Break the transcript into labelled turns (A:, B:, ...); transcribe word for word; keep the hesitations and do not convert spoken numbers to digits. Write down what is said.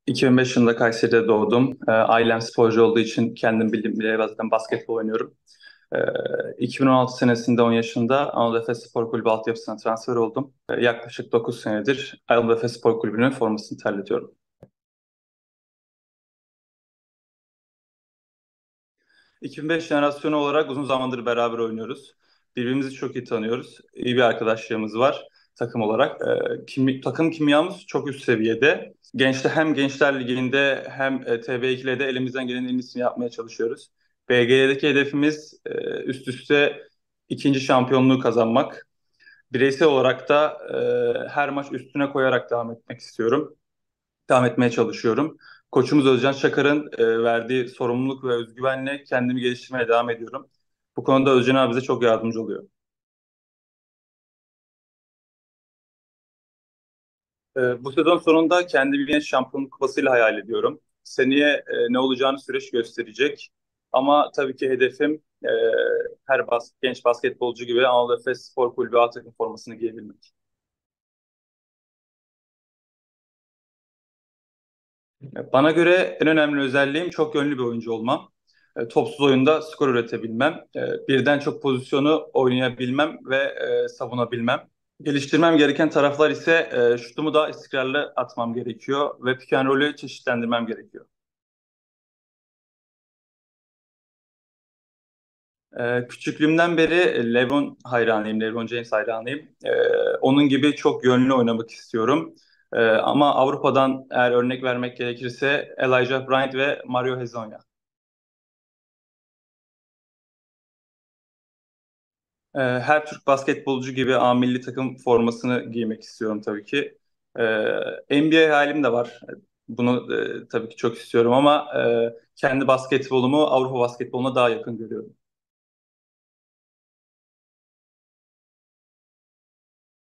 A: iki bin beş yılında Kayseri'de doğdum. Ee, ailem sporcu olduğu için kendim bildim bile zaten basketbol oynuyorum. Ee, iki bin on altı senesinde on yaşında Anadolu Efes Spor Kulübü altyapısına transfer oldum. Ee, yaklaşık dokuz senedir Anadolu Efes Spor Kulübü'nün formasını terletiyorum. iki bin beş jenerasyonu olarak uzun zamandır beraber oynuyoruz. Birbirimizi çok iyi tanıyoruz. İyi bir arkadaşlığımız var takım olarak. Ee, kimi- takım kimyamız çok üst seviyede. Gençte hem Gençler Ligi'nde hem e, T B ikide de elimizden gelenin en iyisini yapmaya çalışıyoruz. B G L'deki hedefimiz e, üst üste ikinci şampiyonluğu kazanmak. Bireysel olarak da e, her maç üstüne koyarak devam etmek istiyorum. Devam etmeye çalışıyorum. Koçumuz Özcan Çakar'ın e, verdiği sorumluluk ve özgüvenle kendimi geliştirmeye devam ediyorum. Bu konuda Özcan abi bize çok yardımcı oluyor. E, bu sezon sonunda kendimi yine şampiyonluk kupasıyla hayal ediyorum. Seneye e, ne olacağını süreç gösterecek. Ama tabii ki hedefim e, her bas genç basketbolcu gibi Anadolu Efes Spor Kulübü A takım formasını giyebilmek. Bana göre en önemli özelliğim çok yönlü bir oyuncu olmam. E, Topsuz oyunda skor üretebilmem, e, birden çok pozisyonu oynayabilmem ve e, savunabilmem. Geliştirmem gereken taraflar ise e, şutumu daha istikrarlı atmam gerekiyor ve pick and roll'ü çeşitlendirmem gerekiyor. E, küçüklüğümden beri LeBron hayranıyım, LeBron James hayranıyım. E, onun gibi çok yönlü oynamak istiyorum. E, ama Avrupa'dan eğer örnek vermek gerekirse Elijah Bryant ve Mario Hezonja. Ee, Her Türk basketbolcu gibi A milli takım formasını giymek istiyorum tabii ki. Ee, N B A hayalim de var. Bunu e, tabii ki çok istiyorum ama e, kendi basketbolumu Avrupa basketboluna daha yakın görüyorum.